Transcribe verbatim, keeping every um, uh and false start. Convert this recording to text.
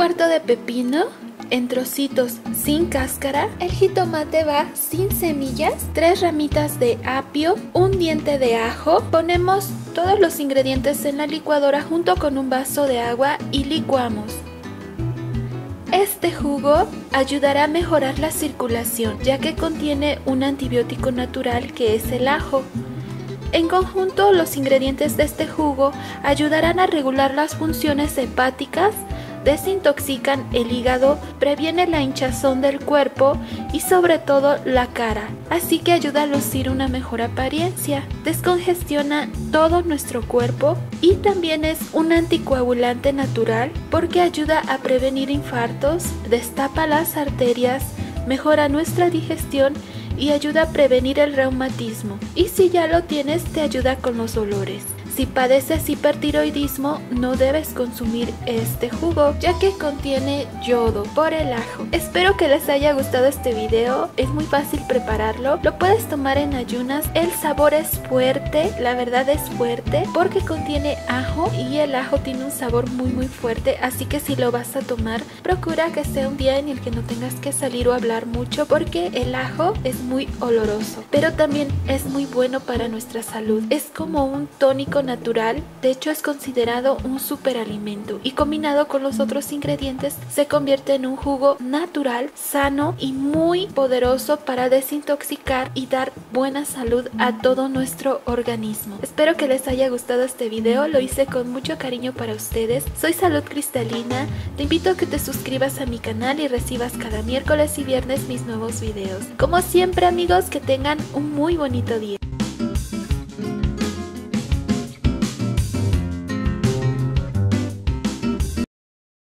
cuarto de pepino en trocitos sin cáscara, el jitomate va sin semillas, tres ramitas de apio, un diente de ajo. Ponemos todos los ingredientes en la licuadora junto con un vaso de agua y licuamos. Este jugo ayudará a mejorar la circulación, ya que contiene un antibiótico natural que es el ajo. En conjunto, los ingredientes de este jugo ayudarán a regular las funciones hepáticas, desintoxican el hígado, previene la hinchazón del cuerpo y sobre todo la cara, así que ayuda a lucir una mejor apariencia, descongestiona todo nuestro cuerpo y también es un anticoagulante natural porque ayuda a prevenir infartos, destapa las arterias, mejora nuestra digestión y ayuda a prevenir el reumatismo. Y si ya lo tienes, te ayuda con los dolores. Si padeces hipertiroidismo, no debes consumir este jugo, ya que contiene yodo por el ajo. Espero que les haya gustado este video, es muy fácil prepararlo, lo puedes tomar en ayunas. El sabor es fuerte, la verdad es fuerte, porque contiene ajo y el ajo tiene un sabor muy muy fuerte, así que si lo vas a tomar, procura que sea un día en el que no tengas que salir o hablar mucho, porque el ajo es muy oloroso, pero también es muy bueno para nuestra salud. Es como un tónico natural, de hecho es considerado un superalimento y combinado con los otros ingredientes se convierte en un jugo natural, sano y muy poderoso para desintoxicar y dar buena salud a todo nuestro organismo. Espero que les haya gustado este video, lo hice con mucho cariño para ustedes. Soy Salud Cristalina, te invito a que te suscribas a mi canal y recibas cada miércoles y viernes mis nuevos videos. Como siempre amigos, que tengan un muy bonito día.